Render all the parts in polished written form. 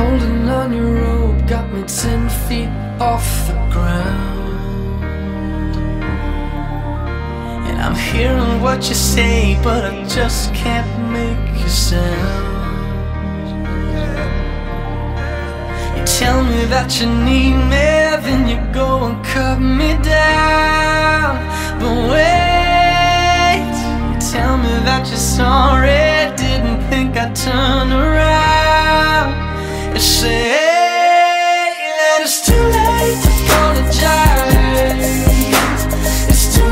Holding on your rope got me 10 feet off the ground. And I'm hearing what you say, but I just can't make you sound. You tell me that you need me, then you go and cut me down. But wait, you tell me that you're sorry, didn't think I'd turn around. You say that it's too late to apologize. It's too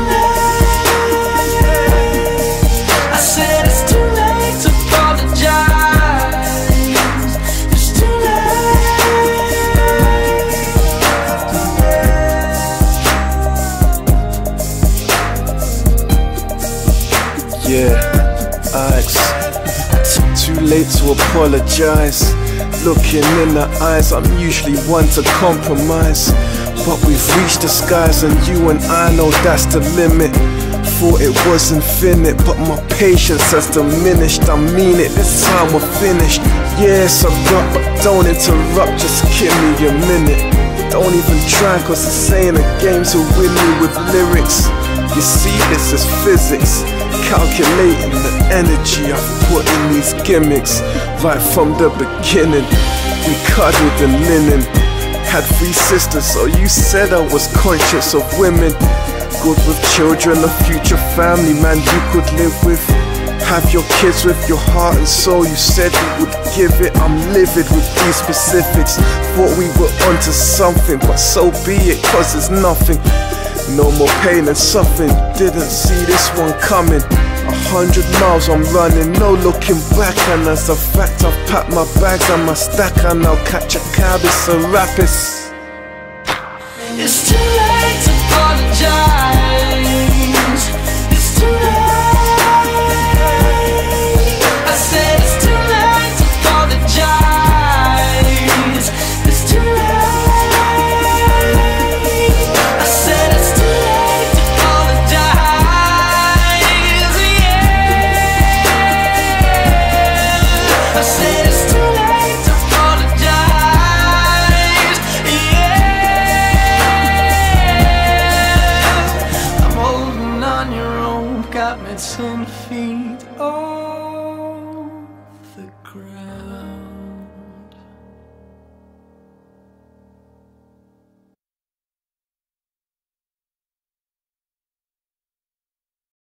late. I said it's too late to apologize. It's too late. Yeah, too late to apologize. Looking in the eyes, I'm usually one to compromise, but we've reached the skies and you and I know that's the limit. Thought it was infinite, but my patience has diminished. I mean it, this time we're finished. Yes, I got, but don't interrupt, just give me a minute. Don't even try, cause this ain't a game to win me with lyrics. You see, this is physics, calculating the energy I've put in these gimmicks. Right from the beginning, we cuddled in linen. Had 3 sisters, so you said I was conscious of women. Good with children, a future family man you could live with. Have your kids with your heart and soul, you said you would give it. I'm livid with these specifics. Thought we were onto something, but so be it, cause it's nothing. No more pain and suffering, didn't see this one coming. 100 miles I'm running, no looking back. And as a fact, I've packed my bags and my stack, and I'll catch a cab, it's a rapist. It's too late.